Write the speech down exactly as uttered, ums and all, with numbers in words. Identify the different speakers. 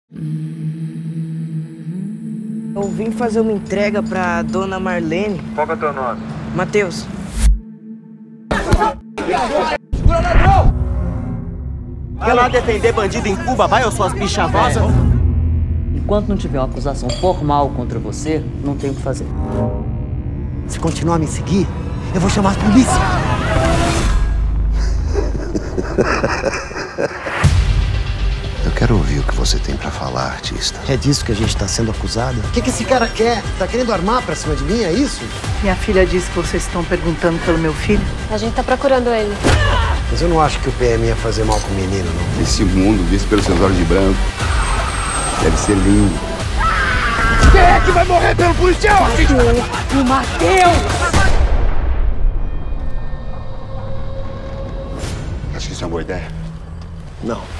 Speaker 1: Eu vim fazer uma entrega pra dona Marlene.
Speaker 2: Qual é o teu nome?
Speaker 1: Matheus.
Speaker 3: Segura, ladrão!
Speaker 4: Quer lá defender bandido em Cuba, vai, ou suas bichas vozes?
Speaker 5: Enquanto não tiver uma acusação formal contra você, não tem o que fazer.
Speaker 4: Se continuar a me seguir, eu vou chamar a polícia.
Speaker 6: Eu quero ouvir o que você tem pra falar, artista.
Speaker 4: É disso que a gente tá sendo acusado? O que, que esse cara quer? Tá querendo armar pra cima de mim, é isso?
Speaker 7: Minha filha disse que vocês estão perguntando pelo meu filho.
Speaker 8: A gente tá procurando ele.
Speaker 4: Mas eu não acho que o P M ia fazer mal com o menino, não.
Speaker 6: Esse mundo, visto pelos seus olhos de branco, deve ser lindo.
Speaker 3: Quem é que vai morrer pelo policial?
Speaker 7: O Matheus!
Speaker 6: Acho que isso é uma boa ideia.
Speaker 4: Não.